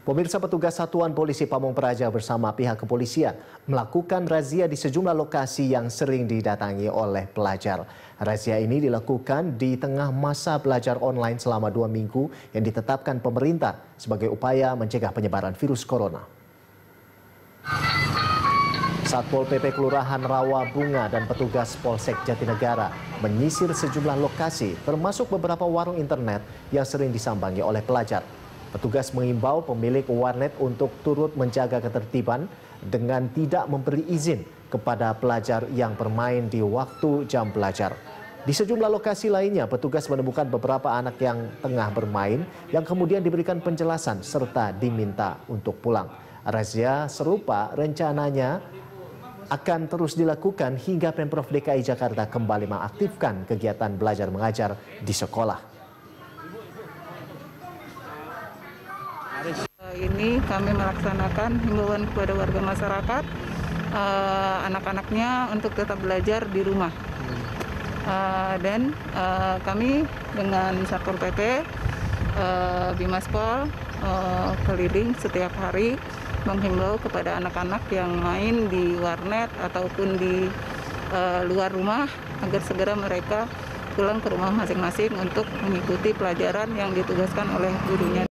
Pemirsa, petugas Satuan Polisi Pamong Praja bersama pihak kepolisian melakukan razia di sejumlah lokasi yang sering didatangi oleh pelajar. Razia ini dilakukan di tengah masa belajar online selama 2 minggu yang ditetapkan pemerintah sebagai upaya mencegah penyebaran virus corona. Satpol PP Kelurahan Rawa Bunga dan petugas Polsek Jatinegara menyisir sejumlah lokasi termasuk beberapa warung internet yang sering disambangi oleh pelajar. Petugas mengimbau pemilik warnet untuk turut menjaga ketertiban dengan tidak memberi izin kepada pelajar yang bermain di waktu jam belajar. Di sejumlah lokasi lainnya, petugas menemukan beberapa anak yang tengah bermain yang kemudian diberikan penjelasan serta diminta untuk pulang. Razia serupa rencananya akan terus dilakukan hingga Pemprov DKI Jakarta kembali mengaktifkan kegiatan belajar mengajar di sekolah. Ini kami melaksanakan himbauan kepada warga masyarakat, anak-anaknya untuk tetap belajar di rumah. Dan kami dengan Satpol PP, Bimaspol, keliling setiap hari menghimbau kepada anak-anak yang main di warnet ataupun di luar rumah agar segera mereka pulang ke rumah masing-masing untuk mengikuti pelajaran yang ditugaskan oleh gurunya.